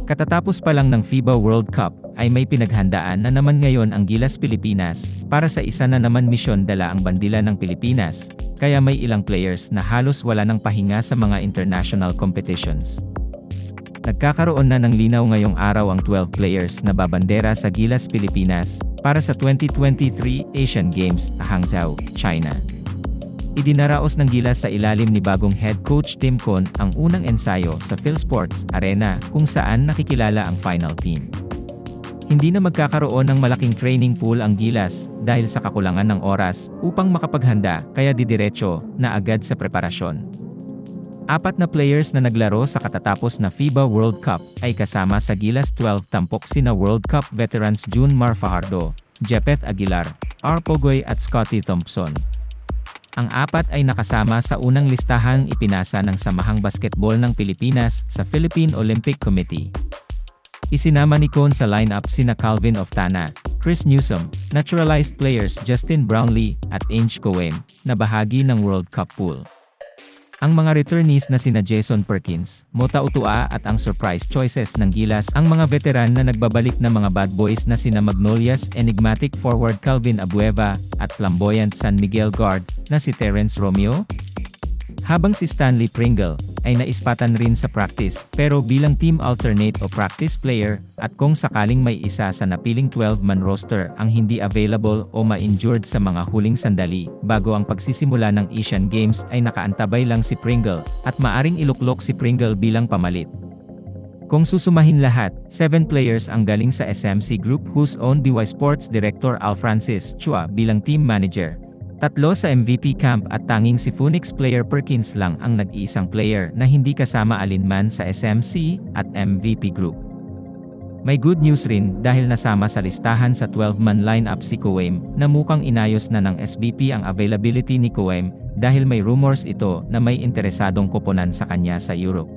Katatapos pa lang ng FIBA World Cup, ay may pinaghandaan na naman ngayon ang Gilas Pilipinas, para sa isa na naman misyon dala ang bandila ng Pilipinas, kaya may ilang players na halos wala ng pahinga sa mga international competitions. Nagkakaroon na ng linaw ngayong araw ang 12 players na babandera sa Gilas Pilipinas, para sa 2023 Asian Games, Hangzhou, China. Idinaraos ng Gilas sa ilalim ni bagong head coach Tim Con ang unang ensayo sa PhilSports Arena kung saan nakikilala ang final team. Hindi na magkakaroon ng malaking training pool ang Gilas dahil sa kakulangan ng oras upang makapaghanda kaya didiretso na agad sa preparasyon. 4 na players na naglaro sa katatapos na FIBA World Cup ay kasama sa Gilas 12 tampok sina World Cup veterans June Mar Fajardo, Jepeth Aguilar, R. Pogoy at Scotty Thompson. Ang 4 ay nakasama sa unang listahang ipinasa ng Samahang Basketball ng Pilipinas sa Philippine Olympic Committee. Isinama ni Con sa lineup sina Calvin Oftana, Chris Newsome, naturalized players Justin Brownlee at Ange Coem, na bahagi ng World Cup pool. Ang mga returnees na sina Jason Perkins, Mota Utua at ang surprise choices ng Gilas ang mga veteran na nagbabalik na mga bad boys na sina Magnolias enigmatic forward Calvin Abueva at flamboyant San Miguel guard na si Terence Romeo. Habang si Stanley Pringle ay naispatan rin sa practice pero bilang team alternate o practice player at kung sakaling may isa sa napiling 12-man roster ang hindi available o ma-injured sa mga huling sandali bago ang pagsisimula ng Asian Games ay nakaantabay lang si Pringle at maaring iluklok si Pringle bilang pamalit. Kung susumahin lahat, 7 players ang galing sa SMC Group whose owned by Sports Director Al Francis Chua bilang team manager. 3 sa MVP camp at tanging si Phoenix player Perkins lang ang nag-iisang player na hindi kasama alinman sa SMC at MVP group. May good news rin dahil nasama sa listahan sa 12-man lineup si Coem na mukhang inayos na ng SBP ang availability ni Coem dahil may rumors ito na may interesadong koponan sa kanya sa Europe.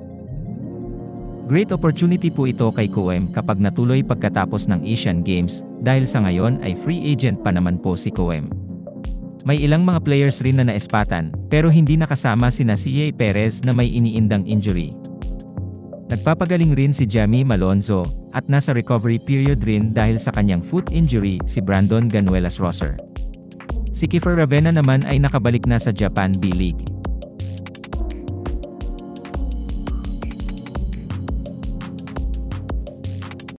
Great opportunity po ito kay Coem kapag natuloy pagkatapos ng Asian Games dahil sa ngayon ay free agent pa naman po si Coem. May ilang mga players rin na naispatan, pero hindi nakasama sina C.A. Perez na may iniindang injury. Nagpapagaling rin si Jamie Malonzo, at nasa recovery period rin dahil sa kanyang foot injury si Brandon Ganuelas Rosser. Si Kiefer Ravena naman ay nakabalik na sa Japan B-League.